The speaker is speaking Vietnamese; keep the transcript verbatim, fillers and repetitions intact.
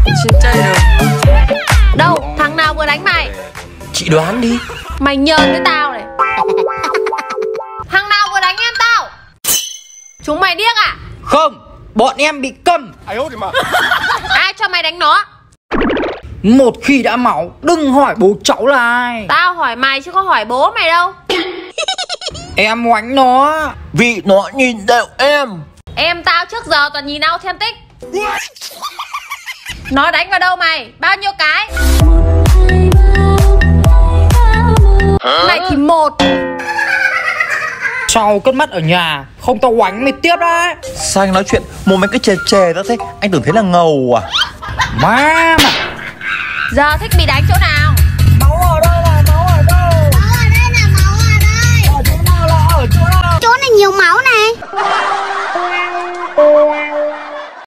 Chưa chơi được. Đâu, thằng nào vừa đánh mày? Chị đoán đi. Mày nhờn với tao này. Thằng nào vừa đánh em tao? Chúng mày điếc à? Không, bọn em bị câm. Ai cho mày đánh nó? Một khi đã máu, đừng hỏi bố cháu là ai. Tao hỏi mày chứ có hỏi bố mày đâu. Em oánh nó Vì nó nhìn đều em. Em tao trước giờ toàn nhìn authentic. Nó đánh vào đâu mày? Bao nhiêu cái? Mày thì một. sau cất mắt ở nhà, không tao oánh mày tiếp đấy. Sao anh nói chuyện mồm anh cứ chè chè ra thế? Anh tưởng thế là ngầu à? Má mà. Giờ thích bị đánh chỗ nào? Máu ở đâu là máu ở đâu? Máu ở đây là máu ở đây. Ở chỗ nào là ở chỗ nào? Chỗ này nhiều máu này.